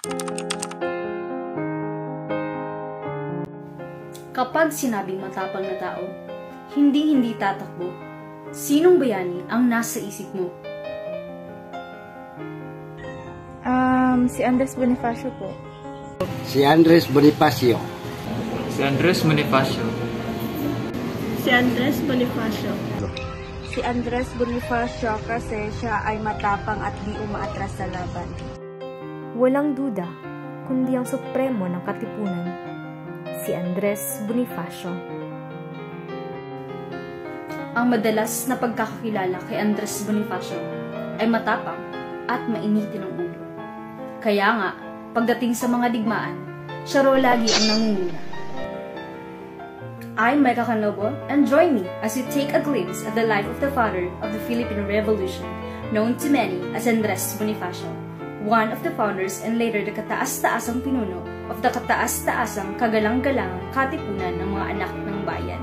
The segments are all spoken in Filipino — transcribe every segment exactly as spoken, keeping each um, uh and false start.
Kapag sinabing matapang na tao, hindi-hindi tatakbo, sinong bayani ang nasa isip mo? Um, si Andrés Bonifacio po. Si Andrés Bonifacio. Si Andrés Bonifacio. Si Andrés Bonifacio. Si Andrés Bonifacio kasi siya ay matapang at di umaatras sa laban. Walang duda, kundi ang supremo ng katipunan, si Andrés Bonifacio. Ang madalas na pagkakakilala kay Andrés Bonifacio ay matapang at mainitin ang ulo. Kaya nga, pagdating sa mga digmaan, siya raw lagi ang nangunguna. I'm Micah Canobo, and join me as we take a glimpse at the life of the father of the Philippine Revolution, known to many as Andrés Bonifacio, one of the founders and later the kataas-taasang pinuno of the kataas-taasang kagalang-galangang katipunan ng mga anak ng bayan.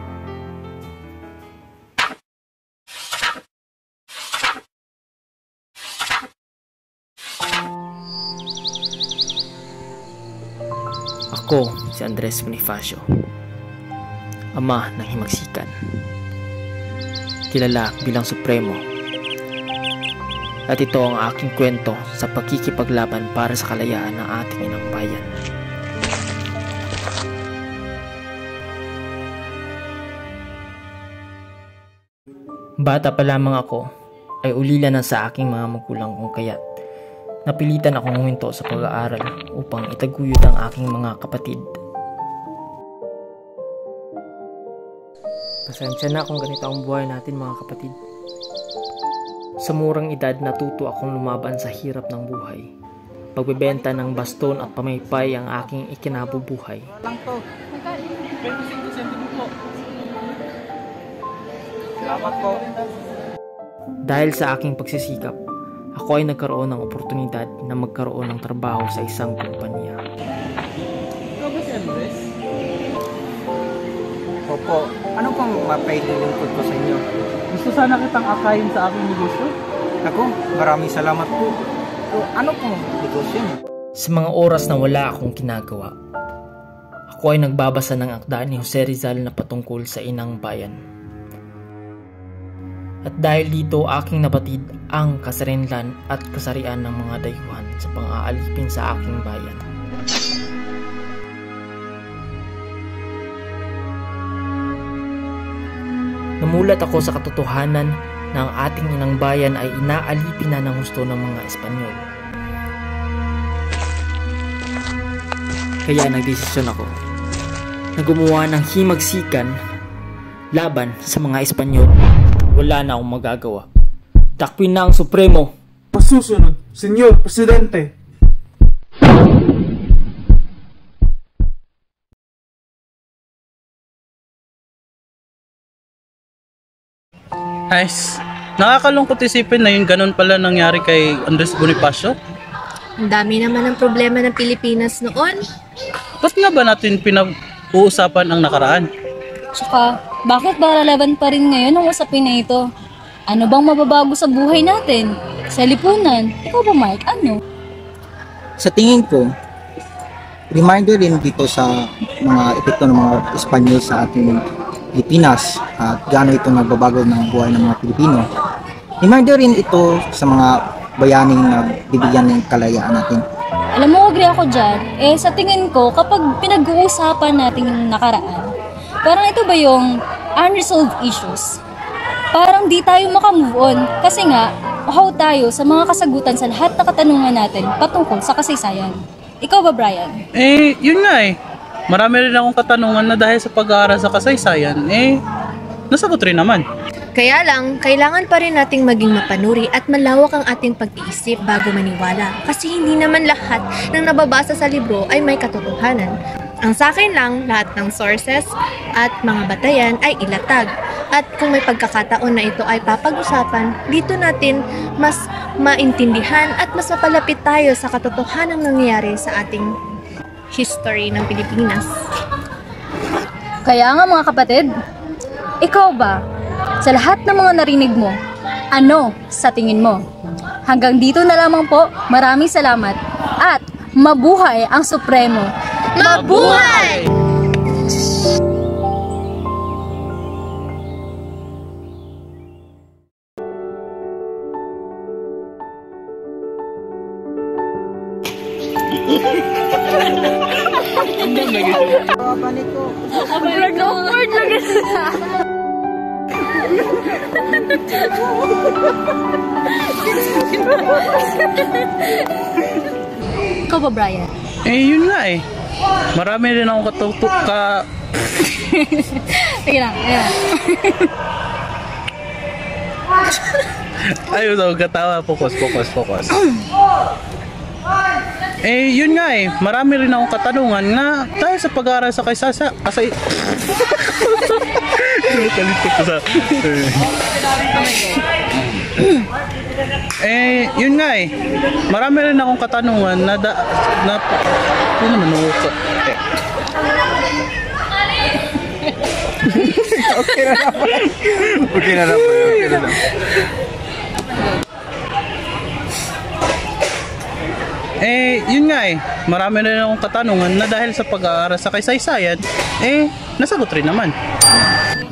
Ako si Andrés Bonifacio, ama ng himagsikan, kilala bilang Supremo. At ito ang aking kwento sa pagkikipaglaban para sa kalayaan ng ating inang bayan. Bata pa lamang ako ay ulila na sa aking mga magulang kung kaya't napilitan akong huminto sa pag-aaral upang itaguyod ang aking mga kapatid. Pasensya na kung ganito ang buhay natin, mga kapatid. Sa murang edad, natuto akong lumaban sa hirap ng buhay. Pagbebenta ng baston at pamaypay ang aking ikinabubuhay. Lang to. twenty-six centimeters po. Salamat po. Dahil sa aking pagsisikap, ako ay nagkaroon ng oportunidad na magkaroon ng trabaho sa isang kumpanya. Ikaw ba si Andres? Opo, ano pang mapaililingkod ko sa inyo? Gusto sana kitang akayin sa aking negosyo? Ako, maraming salamat po. So, ano pong negosyo niyo? Sa mga oras na wala akong ginagawa, ako ay nagbabasa ng akda ni Jose Rizal na patungkol sa inang bayan. At dahil dito aking nabatid ang kasarinlan at kasarian ng mga dayuhan sa pang-aalipin sa aking bayan. Namulat ako sa katotohanan na ang ating inang bayan ay inaalipin na ng husto ng mga Espanyol. Kaya nagdesisyon ako na gumawa ng himagsikan laban sa mga Espanyol. Wala na akong magagawa. Takwin na ang Supremo. Pasusunod, Senyor Presidente. Nice. Nakakalungkot isipin na yung ganun pala nangyari kay Andrés Bonifacio. Ang dami naman ng problema ng Pilipinas noon. Ba't nga ba natin pinag-uusapan ang nakaraan? Tsaka, bakit ba lalaban pa rin ngayon ang usapin na ito? Ano bang mababago sa buhay natin? Sa lipunan? Ikaw ba, Mike? Ano? Sa tingin ko, reminder din dito sa mga epekto ng mga Espanyol sa ating Pilipinas at gaano ito nagbabago ng buhay ng mga Pilipino. Reminder rin ito sa mga bayaning nagbibigyan ng kalayaan natin. Alam mo, agree ako dyan. Eh, sa tingin ko, kapag pinag-uusapan natin yung nakaraan, parang ito ba yung unresolved issues? Parang di tayo makamove on kasi nga, uhaw tayo sa mga kasagutan sa lahat na katanungan natin patungkol sa kasaysayan. Ikaw ba, Brian? Eh, yun nga eh. Marami rin akong katanungan na dahil sa pag-aaral sa kasaysayan, eh, nasagot rin naman. Kaya lang, kailangan pa rin nating maging mapanuri at malawak ang ating pag-iisip bago maniwala. Kasi hindi naman lahat ng nababasa sa libro ay may katotohanan. Ang sa akin lang, lahat ng sources at mga batayan ay ilatag. At kung may pagkakataon na ito ay papag-usapan, dito natin mas maintindihan at mas mapalapit tayo sa katotohanang nangyayari sa ating history ng Pilipinas. Kaya nga mga kapatid, ikaw ba, sa lahat ng mga narinig mo, ano sa tingin mo? Hanggang dito na lamang po, maraming salamat at Mabuhay ang Supremo! Mabuhay! Ikaw ba, Brian? Eh, yun nga eh. Marami rin akong katutok ka... Sige lang, ayan. Ayun daw, katawa. Focus, focus, focus. Eh, yun nga eh. Marami rin akong katanungan na dahil sa pag-aaral sa kaysasa... Kasi... Kalitok ko sa... Eh, yun nga eh. Marami rin akong katanungan na da... na... Ano naman ako? Eh. Okay na naman. Okay na naman. Okay na naman. Eh, yun nga eh. Marami rin akong katanungan na dahil sa pag-aaral sa kaysaysayan, eh, nasagot rin naman.